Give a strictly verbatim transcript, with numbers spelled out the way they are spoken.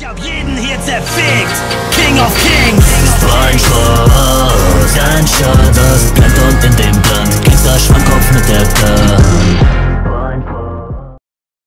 Ich hab jeden hier zerfickt, King of Kings. Ein Schwarz, ein Schwarz, das brennt und in dem Brand Gangster